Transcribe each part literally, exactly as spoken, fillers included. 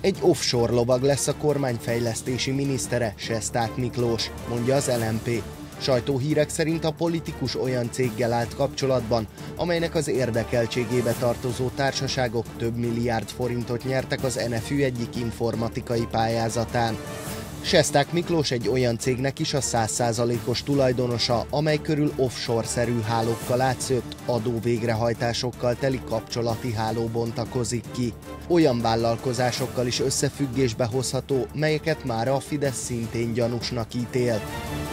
Egy offshore lovag lesz a kormányfejlesztési minisztere, Sesták Miklós, mondja az el em pé. Sajtóhírek szerint a politikus olyan céggel állt kapcsolatban, amelynek az érdekeltségébe tartozó társaságok több milliárd forintot nyertek az en ef ü egyik informatikai pályázatán. Sesták Miklós egy olyan cégnek is a száz százalékos tulajdonosa, amely körül offshore-szerű hálókkal átszőtt adóvégrehajtásokkal teli kapcsolati háló bontakozik ki. Olyan vállalkozásokkal is összefüggésbe hozható, melyeket már a Fidesz szintén gyanúsnak ítél.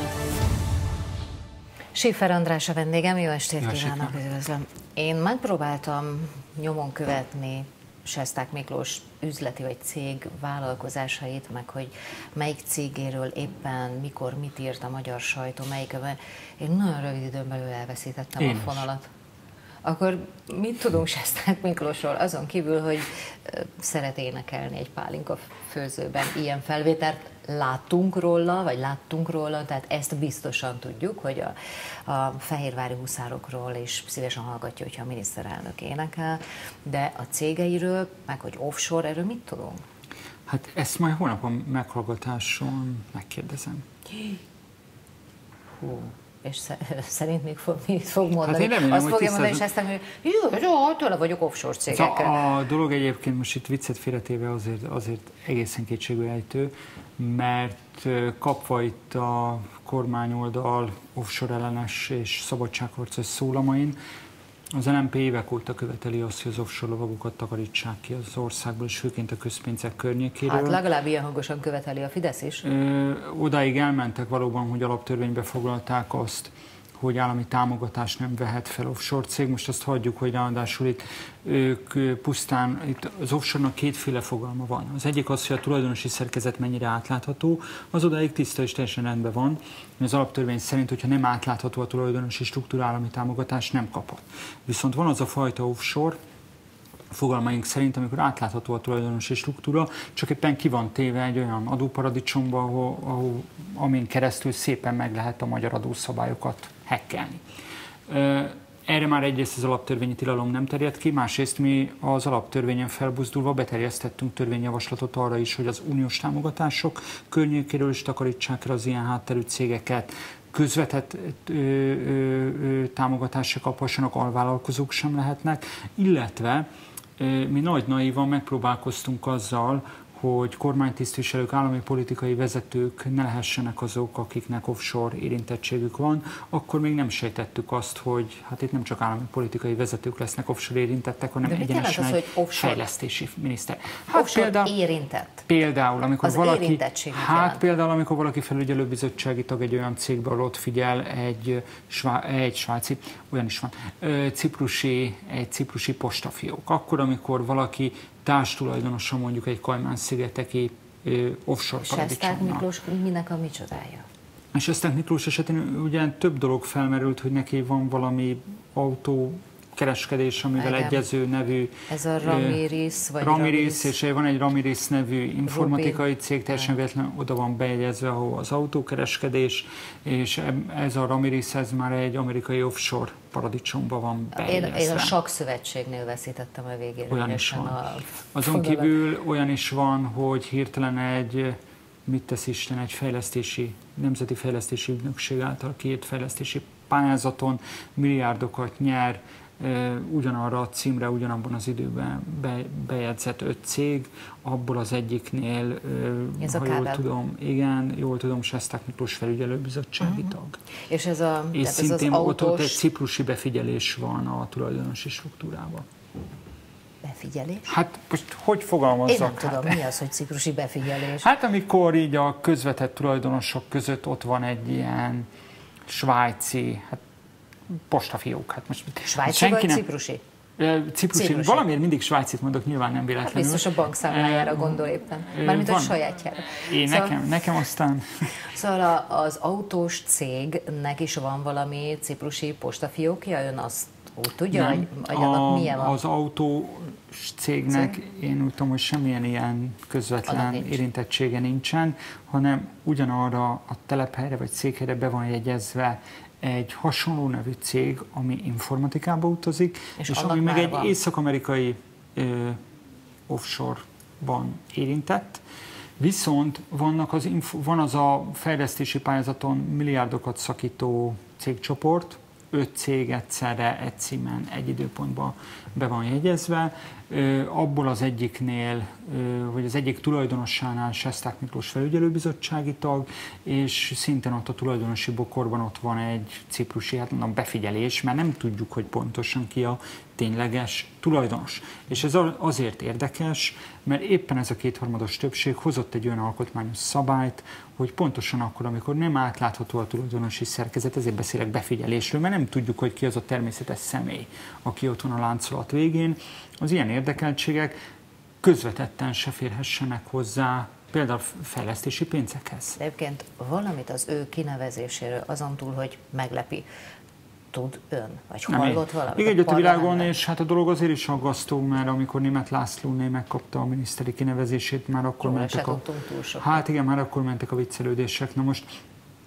Schiffer András a vendégem, jó estét kívánok, üdvözlöm. Én megpróbáltam nyomon követni Sesták Miklós üzleti vagy cég vállalkozásait, meg hogy melyik cégéről éppen, mikor, mit írt a magyar sajtó, melyikben. Én nagyon rövid időn belül elveszítettem Én a fonalat. Is. Akkor mit tudunk Sesták Miklósról, azon kívül, hogy szeret énekelni egy pálinka főzőben, ilyen felvételt láttunk róla, vagy láttunk róla, tehát ezt biztosan tudjuk, hogy a, a fehérvári huszárokról is szívesen hallgatja, hogyha a miniszterelnök énekel, de a cégeiről, meg hogy offshore, erről mit tudunk? Hát ezt majd holnap a meghallgatáson megkérdezem. Hú. És szerint még fog, mit fog mondani? Hát én remélem, azt fogja mondani, és ezt mondja, hogy jó, jó, tőle vagyok offshore cégekkel. A, a dolog egyébként most itt viccet félretéve azért, azért egészen kétségbeejtő, mert kapva itt a kormányoldal offshore ellenes és szabadságharcos szólamain, az el em pé évek óta követeli azt, hogy az offshore lovagokat takarítsák ki az országból, és főként a közpénzek környékéről. Hát legalább ilyen hangosan követeli a Fidesz is. Ö, odáig elmentek valóban, hogy alaptörvénybe foglalták azt, hogy állami támogatást nem vehet fel offshore cég. Most azt hagyjuk, hogy ráadásul itt ők pusztán, itt az offshore-nak kétféle fogalma van. Az egyik az, hogy a tulajdonosi szerkezet mennyire átlátható, az odáig tiszta és teljesen rendben van. Az alaptörvény szerint, hogyha nem átlátható a tulajdonosi struktúra, állami támogatást nem kaphat. Viszont van az a fajta offshore, fogalmaink szerint, amikor átlátható a tulajdonosi struktúra, csak éppen ki van téve egy olyan adóparadicsomba, ahol, ahol, amin keresztül szépen meg lehet a magyar adószabályokat hekkelni. Erre már egyrészt az alaptörvényi tilalom nem terjed ki, másrészt mi az alaptörvényen felbuzdulva beterjesztettünk törvényjavaslatot arra is, hogy az uniós támogatások környékéről is takarítsák el az ilyen hátterű cégeket, közvetett ö, ö, ö, támogatásra kaphassanak, alvállalkozók sem lehetnek, illetve ö, mi nagy naívan megpróbálkoztunk azzal, hogy kormánytisztviselők, állami politikai vezetők ne lehessenek azok, akiknek offshore érintettségük van, akkor még nem sejtettük azt, hogy hát itt nem csak állami politikai vezetők lesznek offshore érintettek, hanem egyenesen az, egy fejlesztési miniszter. Hát offshore például, érintett. Például, amikor az valaki, hát jelent. például, amikor valaki felügyelőbizottsági tag egy olyan cégben, ahol ott figyel egy, svá, egy svájci, olyan is van, ciprusi, egy ciprusi postafiók. Akkor, amikor valaki társtulajdonosa mondjuk egy Kajmán-szigeteki offshore paradicsomnak. Sesták Miklós minek a micsodája? És Sesták Miklós esetén ugye több dolog felmerült, hogy neki van valami autó kereskedés, amivel igen. egyező nevű... Ez a Ramirez, vagy Ramirez, és van egy Ramirez nevű informatikai Rubi. cég, teljesen véletlenül oda van bejegyezve, ahol az autókereskedés, és ez a Ramirez, ez már egy amerikai offshore paradicsomba van bejegyezve. Én, én a sakszövetségnél veszítettem a végére. Olyan is van. A Azon kívül olyan is van, hogy hirtelen egy, mit tesz Isten, egy fejlesztési, nemzeti fejlesztési ügynökség által kiírt fejlesztési pályázaton milliárdokat nyer, ugyanarra a címre, ugyanabban az időben be, bejegyzett öt cég, abból az egyiknél, ez ha jól tudom, igen, jól tudom, Sesták Miklós felügyelőbizottsági uh-huh. tag. És ez a És szintén az ott, autós... ott egy ciprusi befigyelés van a tulajdonosi struktúrában. Befigyelés? Hát most hogy fogalmazzak? Én nem tudom, hát, mi az, hogy ciprusi befigyelés? Hát amikor így a közvetett tulajdonosok között ott van egy ilyen svájci, hát postafiók. Hát most svájci vagy nem... ciprusi? Ciprusi. Ciprusi. Valamiért mindig svájcit mondok, nyilván nem véletlenül. Hát biztos a bankszámlájára gondol éppen. Mármint a sajátjára. Én szóval, nekem, nekem aztán... Szóval az autós cégnek is van valami ciprusi postafiókja? Ön azt úgy tudja, nem, hogy annak milyen van? Az autós cégnek Cég? én úgy tudom, hogy semmilyen ilyen közvetlen nincs. érintettsége nincsen, hanem ugyanarra a telephelyre vagy székhelyre be van jegyezve egy hasonló nevű cég, ami informatikába utazik, és, és ami meg egy észak-amerikai ö, offshore van érintett, viszont vannak az, van az a fejlesztési pályázaton milliárdokat szakító cégcsoport, öt cég egyszerre, egy címen, egy időpontban be van jegyezve. Abból az egyiknél, vagy az egyik tulajdonossánál Sesták Miklós felügyelőbizottsági tag, és szintén ott a tulajdonosi bokorban ott van egy ciprusi, hát mondom, befigyelés, mert nem tudjuk, hogy pontosan ki a tényleges tulajdonos. És ez azért érdekes, mert éppen ez a kétharmados többség hozott egy olyan alkotmányos szabályt, hogy pontosan akkor, amikor nem átlátható a tulajdonosi szerkezet, ezért beszélek befigyelésről, mert nem tudjuk, hogy ki az a természetes személy, aki ott van a láncolat végén. Az ilyen érdekeltségek közvetetten se férhessenek hozzá például fejlesztési pénzekhez. De egyébként valamit az ő kinevezéséről azon túl, hogy meglepi, tud ön? Vagy hallott valamit? Igen, egyet a világon, és hát a dolog azért is aggasztó, mert amikor Németh Lászlóné megkapta a miniszteri kinevezését, már akkor Róla mentek a... túl Hát igen, már akkor mentek a viccelődések. Na most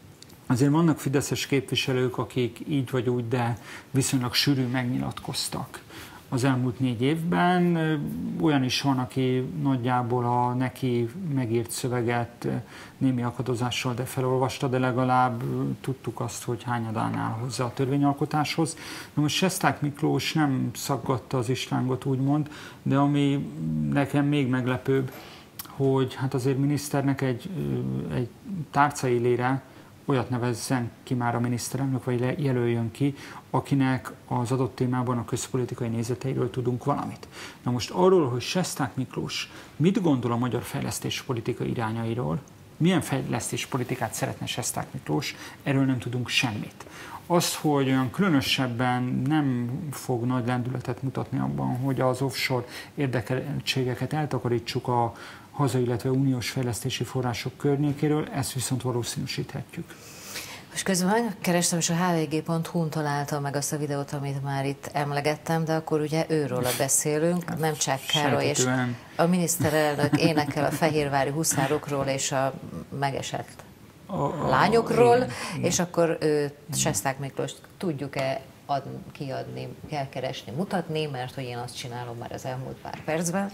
azért vannak fideszes képviselők, akik így vagy úgy, de viszonylag sűrű megnyilatkoztak az elmúlt négy évben. Olyan is van, aki nagyjából a neki megírt szöveget némi akadozással, de felolvasta, de legalább tudtuk azt, hogy hányadán áll hozzá a törvényalkotáshoz. Na most Sesták Miklós nem szaggatta az islángot, úgymond, de ami nekem még meglepőbb, hogy hát azért miniszternek egy, egy tárcaélére olyat nevezzen ki már a miniszterelnök, vagy jelöljön ki, akinek az adott témában a közpolitikai nézeteiről tudunk valamit. Na most arról, hogy Sesták Miklós mit gondol a magyar fejlesztéspolitika irányairól, milyen fejlesztéspolitikát szeretne Sesták Miklós, erről nem tudunk semmit. Az, hogy olyan különösebben nem fog nagy lendületet mutatni abban, hogy az offshore érdekeltségeket eltakarítsuk a hazai, illetve uniós fejlesztési források környékéről, ezt viszont valószínűsíthetjük. Most közben kerestem, és a h v g pont hu-n találtam meg azt a videót, amit már itt emlegettem, de akkor ugye őről beszélünk, nem Csák Károly, és a miniszterelnök énekel a fehérvári huszárokról és a megesett a lányokról, igen, igen. És akkor ő, Sesták Miklós tudjuk-e ad, kiadni, kell keresni, mutatni, mert hogy én azt csinálom már az elmúlt pár percben,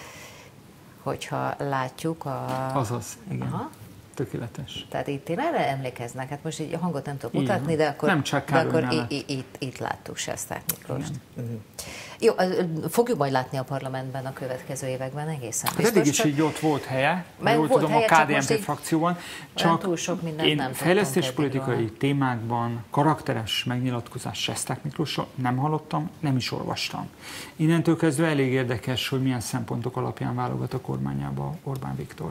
hogyha látjuk a... Azaz, igen. Aha. Tökéletes. Tehát itt én erre emlékeznek, hát most így a hangot nem tudok mutatni, de akkor, nem csak de akkor itt, itt, itt láttuk Sesták Miklóst. Uh-huh. Jó, fogjuk majd látni a parlamentben a következő években egészen biztos. Hát eddig is így ott volt helye, jól tudom, helye, a ká dé en pé frakcióban. Csak túl sok mindent én nem fejlesztéspolitikai témákban karakteres megnyilatkozás Sesták Miklósról nem hallottam, nem is olvastam. Innentől kezdve elég érdekes, hogy milyen szempontok alapján válogat a kormányába Orbán Viktor.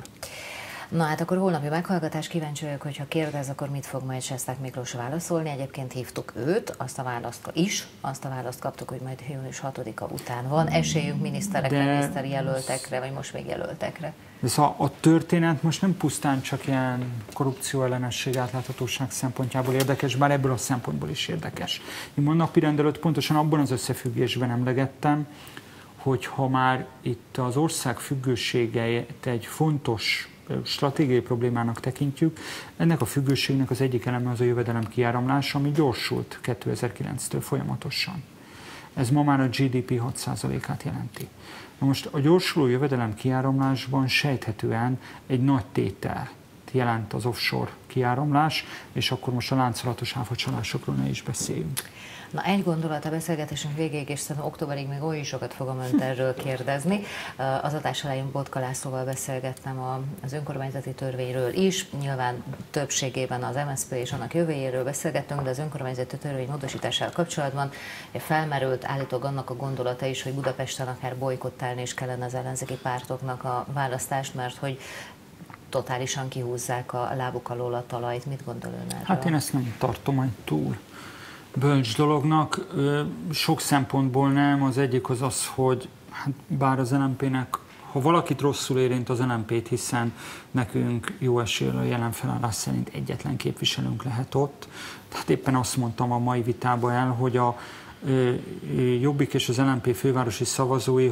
Na hát akkor holnapi meghallgatás, kíváncsi vagyok, hogyha kérdez, akkor mit fog majd Sesták Miklós válaszolni. Egyébként hívtuk őt, azt a választ is, azt a választ kaptuk, hogy majd június hatodika után van esélyünk miniszterekre, de... miniszteri jelöltekre, vagy most még jelöltekre. De szóval a történet most nem pusztán csak ilyen korrupció ellenesség, átláthatóság szempontjából érdekes, bár ebből a szempontból is érdekes. Én ma napirend előtt pontosan abban az összefüggésben emlegettem, hogy ha már itt az ország függőségeit egy fontos stratégiai problémának tekintjük, ennek a függőségnek az egyik eleme az a jövedelem kiáramlás, ami gyorsult kétezer-kilenctől folyamatosan. Ez ma már a gé dé pé hat százalékát jelenti. Na most a gyorsuló jövedelem kiáramlásban sejthetően egy nagy tételt jelent az offshore kiáramlás, és akkor most a láncolatos áfacsalásokról ne is beszéljünk. Na, egy gondolat a beszélgetésünk végéig, és szerintem októberig még oly sokat fogom önt erről kérdezni. Az adás elején Botka Lászlóval beszélgettem az önkormányzati törvényről is, nyilván többségében az em es zé pé és annak jövőjéről beszélgettünk, de az önkormányzati törvény módosításával kapcsolatban felmerült állítólag annak a gondolata is, hogy Budapesten akár bojkottálni is kellene az ellenzéki pártoknak a választást, mert hogy totálisan kihúzzák a lábuk alól a talajt. Mit gondol ön erről? Hát én ezt nem tartom egy túl bölcs dolognak. Sok szempontból nem. Az egyik az az, hogy hát bár az en em pének, ha valakit rosszul érint az en em pét, hiszen nekünk jó eséllyel a jelen felállás szerint egyetlen képviselőnk lehet ott. Tehát éppen azt mondtam a mai vitában el, hogy a Jobbik és az en em pé fővárosi szavazói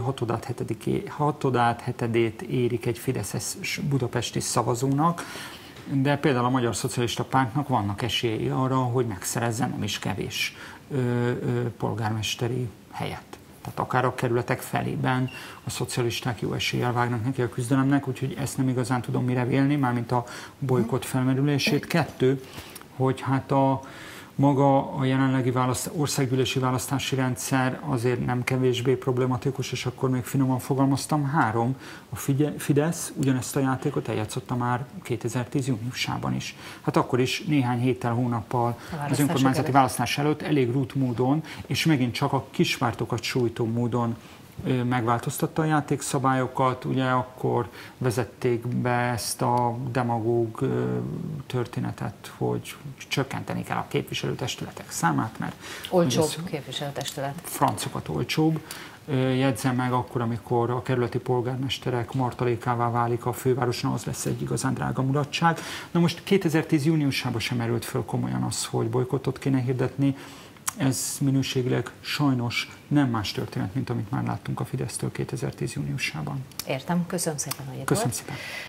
hatodát hetedét érik egy fideszes budapesti szavazónak, de például a Magyar Szocialista Pártnak vannak esélyei arra, hogy megszerezzen nem is kevés ö, ö, polgármesteri helyet. Tehát akár a kerületek felében a szocialisták jó eséllyel vágnak neki a küzdelemnek, úgyhogy ezt nem igazán tudom mire vélni, mármint a bolykott felmerülését. Kettő, hogy hát a maga a jelenlegi választ, országgyűlési választási rendszer azért nem kevésbé problematikus, és akkor még finoman fogalmaztam. Három, a Fidesz ugyanezt a játékot eljátszotta már kétezer-tíz júniusában is. Hát akkor is néhány héttel, hónappal az önkormányzati választás előtt elég rút módon, és megint csak a kispártokat sújtó módon megváltoztatta a játékszabályokat, ugye akkor vezették be ezt a demagóg történetet, hogy csökkenteni kell a képviselőtestületek számát, mert olcsóbb képviselőtestület. Francokat olcsóbb. Jegyzem meg akkor, amikor a kerületi polgármesterek martalékává válik a fővároson, az lesz egy igazán drága mulatság. Na most kétezer-tíz júniusában sem merült föl komolyan az, hogy bolykottot kéne hirdetni. Ez minőségileg sajnos nem más történet, mint amit már láttunk a Fidesztől kétezer-tíz júniusában. Értem, köszönöm szépen, hogy itt Köszönöm volt. szépen.